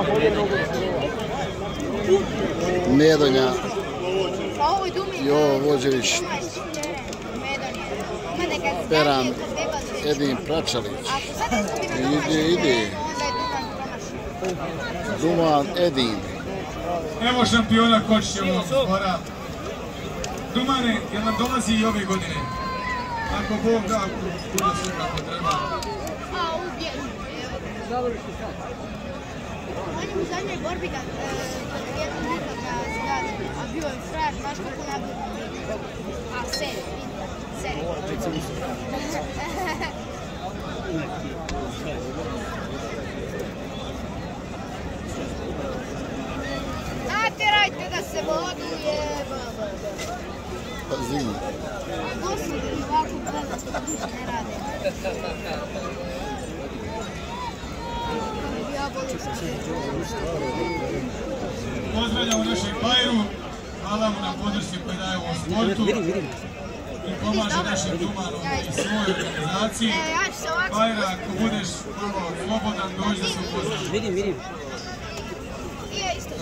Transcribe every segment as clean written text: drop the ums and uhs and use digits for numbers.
Medonja, Jovo Vođević, Peran, Edin Pračalić, ide, Duman Edin. Evo šampiona Kočićevog zbora. Dumane, jel nam dolazi i ove godine? Ako Bog da, kuda sve kako treba. On je u zadnjoj borbi kad jednom nikad ga zgazi, a bio je frajer, baš kako nabio. A seri. Natjerajte da se voduje, baba. Pa zimi. Dosadno i ovako gledati, ništa ne rade. Pozdravljamo našeg Bajru, hvala mu na podršci koju daje u sportu i pomaže našem Dumanu i svojoj organizaciji. Bajra, ako budeš malo slobodan, dođi da se upoznaš. Vidim. Nije isto.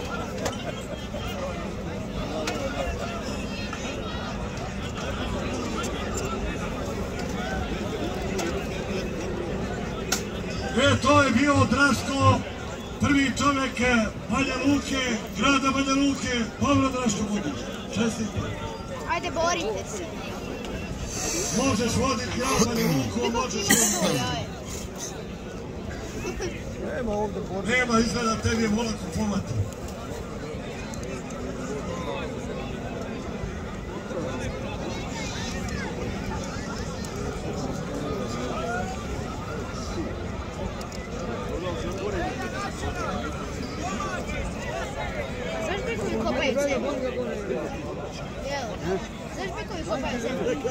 To je bio Draško, prvi čovjek Banja Luke, grada Banja Luke, Pavle Draško Budić. Čestite. Ajde, borite se. Možeš voditi ja Banja Luku, možeš voditi. Nema izgleda, tebi je mola kupovati. Znaš Bikovi kopaju zemlju?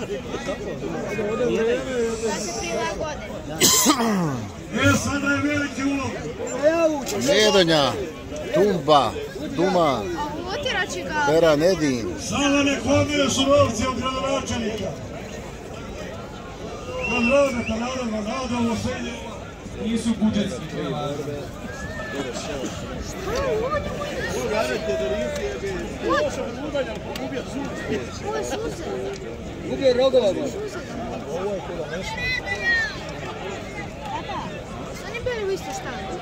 Da se prilagode. Sada je veliki ulog. Medonja, Tumba, Duman, Peran Edin. Sada nek odmire su novci od gradonačelnika. Kad rade ovo srednje, nisu budžetski treba. Gubio rogova. Ovo je kula nešto. Tata, su oni bili u isto štanu?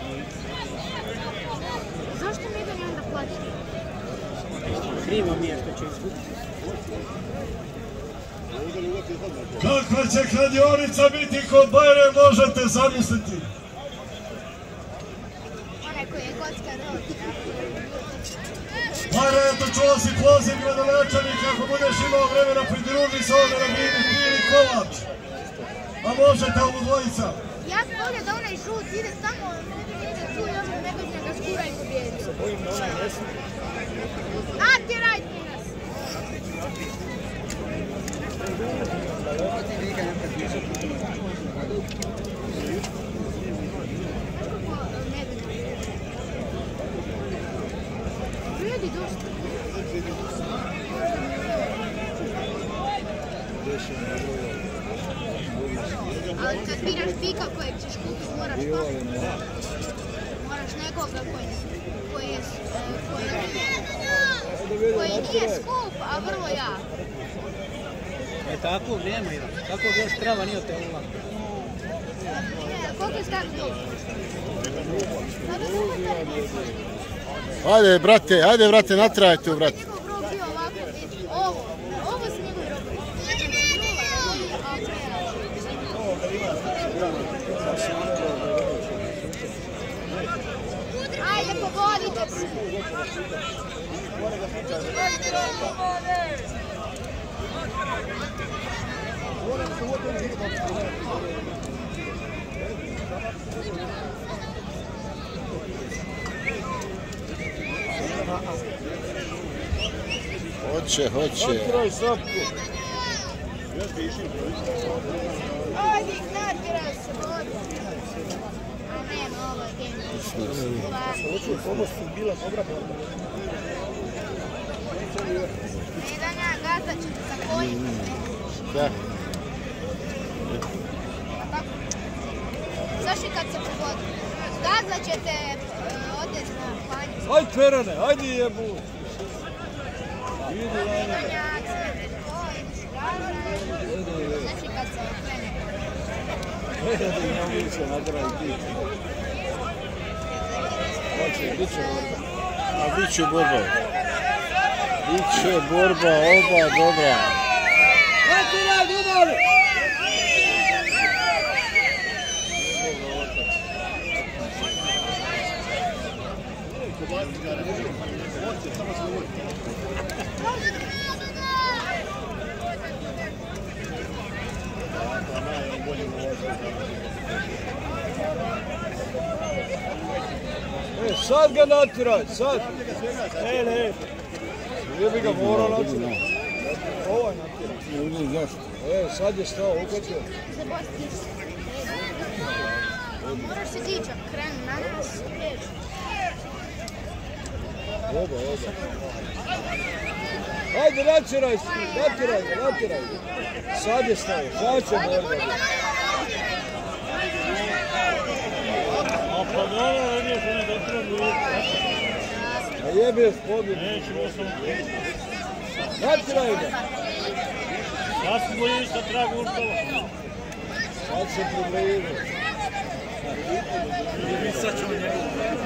Zašto mi da ne onda plaćaju? Krivo mi je što će izgubiti. Kakva će kladionica biti kod Bajre, možete zamisliti. Onaj koji je kocka rođa. Bajre, eto čuo si poziv gradonačelnika, ako budeš imao vremena pridruži se ovdje na Bili Kovač. A možete ovu dvojica. Ja sam volio da onaj žut ide samo, ide tu i ono Medonja ga skura i pobjedi. Natjerajte nas! Vrijedi dosta. Ali kad biraš bika kojeg ćeš kupiti, moraš to. Moraš nekoga koji nije skup, a vrlo jak. Takvog nema, takvog još krava nije od te ula. Koliko je star zbog? Ajde brate, natrajte u brate. Njegov rog bio ovako, ovo su njegovi rogovi. Ajde, pogodite se. Hoće. Ajde, natjeraj se, vodi. A nema, ovo je genij. Hoću pomoć su bila dobra borba. Medonja, gazat ćete za konjima. Da. Znaš i kad se pogodi? Gazat ćete odez na Ajde Perane, ajde jebu. Idi Lane. Znači kad se okrene. Idi se nadraj ti. Hoće, bit će borba. A bit će borba. Bit će borba, oba dobra. Natiraj, Dumar! Sad ga natiraj, sad! Ne. Nije bi ga morao natiraj. Ovaj natiraj. Sad je stao, ukatio. Moraš se dići, krenu na nas. Oba. Ajde, natiraj. Sad je stao, sad će borba. A pa dobro, vidio sam je da treba. A jebe pobjedu. Nećemo sam. Natiraj ga. Ja sam bolji sa tragu ustava. Sad se problemi. Sad ćemo njegu.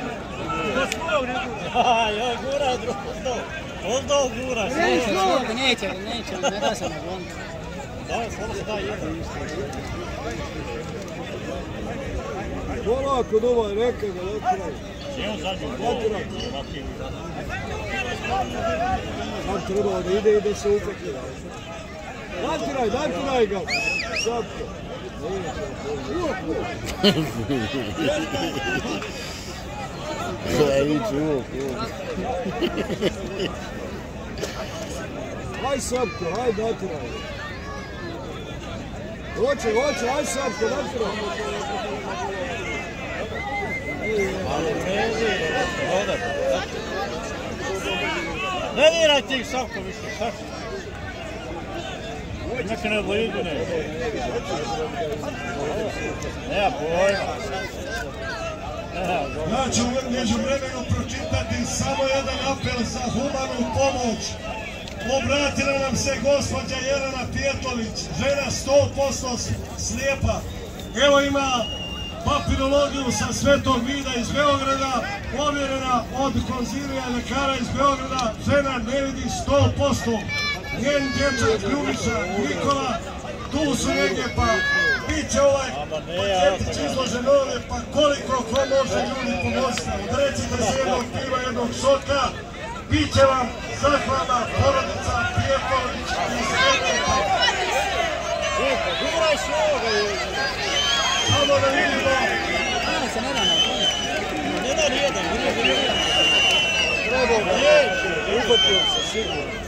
Ja gura drugo. Ozdao gura. Neće, ne da sam nagon. Da, samo se da jedan. Polako Dumar, neka ga natiraj. Čemu zadnju? Natiraj. Sad trebao da ide i da se ukati. Natiraj ga. Šapke. Aj Sapko, aj natiraj. Hoće, aj Sapko, natiraj. Ne diraj tih Savko više, šta? Neka ne blizu ne. Nema pojma. Ja ću među vremenu pročitati samo jedan apel za humanu pomoć. Obratila nam se gospođa Jelena Pjetović, žena 100% slijepa. Evo ima papirologiju sa Svetog Vida iz Beograda, ovjerena od konzilija ljekara iz Beograda, žena ne vidi 100%. Njen dječak Ljubiša, Nikola, tu su negdje, pa bit će ovaj paketić izložen ovdje, pa koliko ko može ljudi pomoziti. Odrecite se jednog piva, jednog šoka, bit će vam zahvalna porodica Pjetović iz Beograda. Samo da vidimo. Ne da nijedan. Trebao ga. Uhvatio se, sigurno.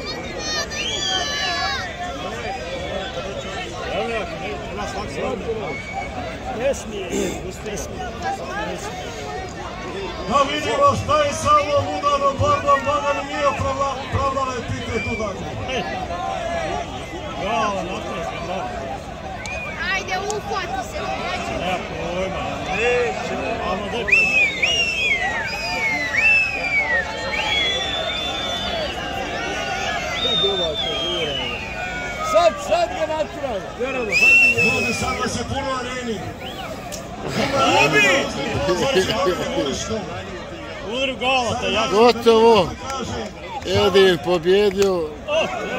Ne smije. Da vidimo šta je sa ovom udarnom borbom, Boga mi nije opravdala epitet udarno. Bravo, napravio sam, bravo. Ajde, uhvati se. Nema pojma. Neće. Amo dečko. Sad ga natiraj. Ljudi, sad vas je puno areni. Udri galata, ja. Gotovo. Edin pobjedio.